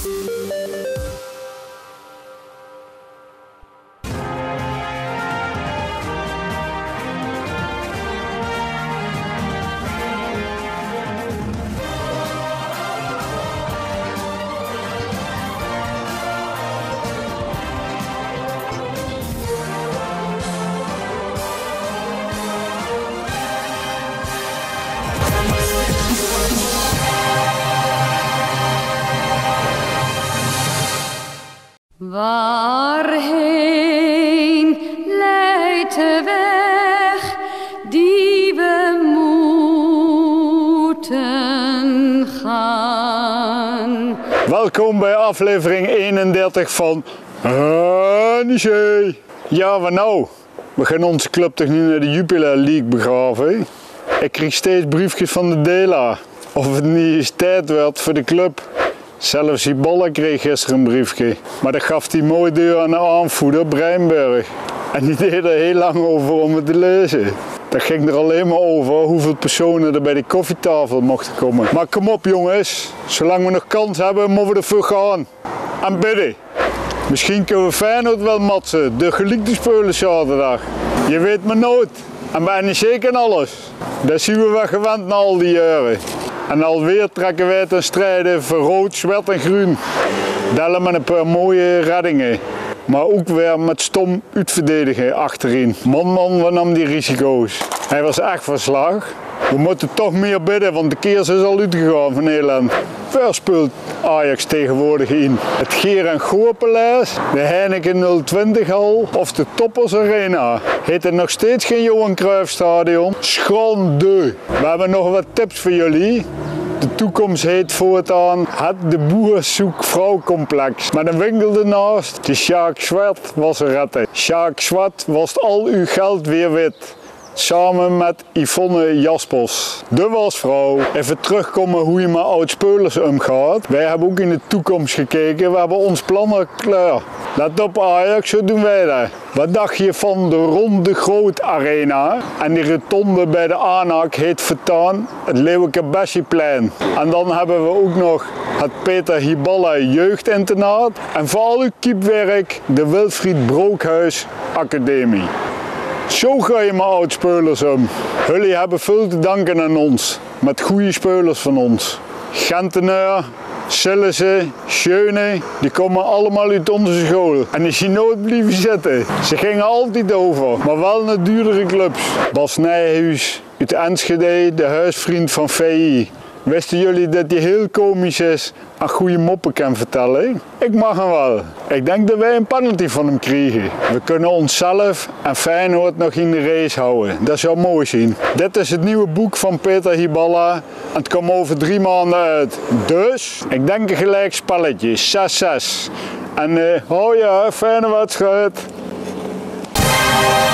Waarheen leidt de weg die we moeten gaan? Welkom bij aflevering 31 van Hanniezee. Ja, wat nou? We gaan onze club toch niet naar de Jupiler League begraven? Ik kreeg steeds briefjes van de Dela of het niet eens tijd werd voor de club. Zelfs Hiballa kreeg gisteren een briefje, maar dat gaf hij mooi deur aan de aanvoerder Breinberg. En die deed er heel lang over om het te lezen. Dat ging er alleen maar over hoeveel personen er bij de koffietafel mochten komen. Maar kom op jongens, zolang we nog kans hebben, moeten we ervoor gaan. En bidden. Misschien kunnen we Feyenoord wel matsen, de geliekte spelen zaterdag. Je weet maar nooit. En bij NEC kan alles. Dat zien we wel gewend na al die jaren. En alweer trekken wij ten strijde voor rood, zwart en groen. Dellen met een paar mooie reddingen. Maar ook weer met stom uitverdedigen achterin. Man, wat nam die risico's. Hij was echt van slag. We moeten toch meer bidden, want de keers is al uitgegaan van Nederland. Waar speelt Ajax tegenwoordig in? Het Geer en Goorpaleis, de Heineken 020 hal of de Toppers Arena? Heet het nog steeds geen Johan Cruijff Stadion? Schande! We hebben nog wat tips voor jullie. De toekomst heet voortaan het De Boer Zoekt Vrouw Complex. Met een winkel ernaast, de Sjaak Zwart was er redden. Sjaak Zwart wast al uw geld weer wit. Samen met Yvonne Jaspers, de wasvrouw. Even terugkomen hoe je met oud-spelers omgaat. Wij hebben ook in de toekomst gekeken, we hebben ons plannen klaar. Let op Ajax, zo doen wij dat. Wat dacht je van de Ronde Groot Arena? En die rotonde bij de ANAC heet voortaan het Leeuwenke-Bessieplein. En dan hebben we ook nog het Peter Hiballa Jeugdinternaat. En voor al uw keepwerk de Wilfried Brookhuis Academie. Zo ga je met oud-spelers om. Jullie hebben veel te danken aan ons, met goede spelers van ons. Gentenaar, Sillissen, Schöne, die komen allemaal uit onze school. En als je nooit blijven zitten, ze gingen altijd over, maar wel naar duurdere clubs. Bas Nijhuis uit Enschede, de huisvriend van VI. Wisten jullie dat hij heel komisch is en goede moppen kan vertellen? Ik mag hem wel. Ik denk dat wij een penalty van hem krijgen. We kunnen onszelf en Feyenoord nog in de race houden. Dat zou mooi zijn. Dit is het nieuwe boek van Peter Hiballa en het komt over 3 maanden uit. Dus, ik denk een gelijk spelletje, 6-6. En oh ja, fijne wedstrijd.